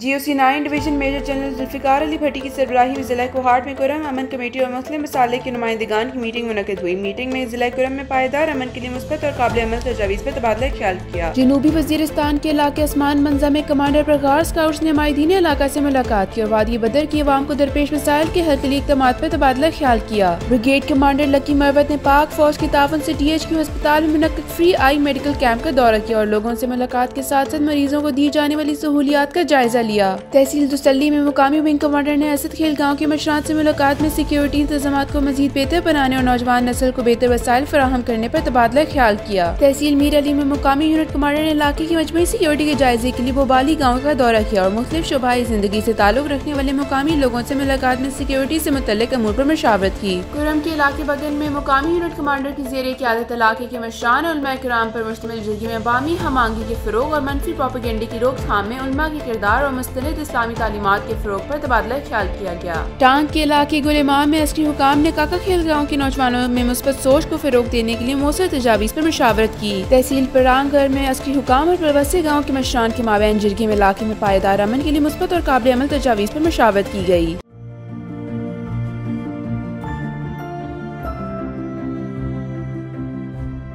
GOC 9 division major general Zulfiqar Ali Bhatti की सरबराही में जिला कोहाट में कुरम अमन कमेटी और मुस्लिम मसाले के नुमाइंदगान की मीटिंग मुनक़िद हुई। मीटिंग में जिला कुरम में पायदार अमन के लिए मुस्बत और काबिल अमल तजावीज़ पर तबादला ख्याल किया। जनूबी वज़ीरिस्तान के इलाके आसमान मंजा में कमांडर प्रगार स्काउट्स ने माहिदीन इलाका से मुलाकात की और वादी बदर की अवाम को दरपेश मसाइल के हल के लिए इक़दामात पर तबादला ख्याल किया। ब्रिगेड कमांडर लकी मरवत ने पाक फौज के तावन से DHQ अस्पताल में मुनक़्क़िद फ्री आई मेडिकल कैंप का दौरा किया और लोगों से मुलाकात के साथ साथ मरीजों को दी जाने वाली सहूलियात का जायजा लिया। तहसील दुसल्ली में मुकामी विंग कमांडर ने असद खेल गाँव के मशरात से मुलाकात में सिक्योरिटी इंतजाम को मजीद बेहतर बनाने और नौजवान नस्ल को बेहतर वसाइल फराहम करने पर तबादला ख्याल किया। तहसील मीर अली में मुकामी यूनिट कमांडर ने इलाके की मजमूई सिक्योरिटी के जायजे के लिए बोबाली गाँव का दौरा किया और मुख्तलिफ शोबाई जिंदगी से ताल्लुक रखने वाले मुकामी लोगों से मुलाकात में सिक्योरिटी से मुतल्लिक अमूर पर मशावरत की। कुरम के इलाके बगन में मुकामी यूनिट कमांडर की ज़ेरे क़यादत इलाके के मशरान और उलमा किराम पर मुश्तमिल जरगी में बामी हमांगी के फ़रोग़ और मनफी प्रोपेगेंडे की रोकथाम में उलमा के किरदार और मुस्तनिद इस्लामी तालीमात के फ़रोग़ पर तबादला ख्याल किया गया। टांग के इलाके गुलेमाम में अस्करी हुकाम ने काका खेल गाँव के नौजवानों में मुस्बत सोच को फ़रोग़ देने के लिए मौसर तजावीज़ पर मशावरत की। तहसील परांगढ़ में अस्करी हुकाम और प्रवासी गाँव के मशरान के माबैन जरगी में इलाके में पायदार अमन के लिए मुस्बत और काबिल अमल तजावीज़ पर मशावरत की गई।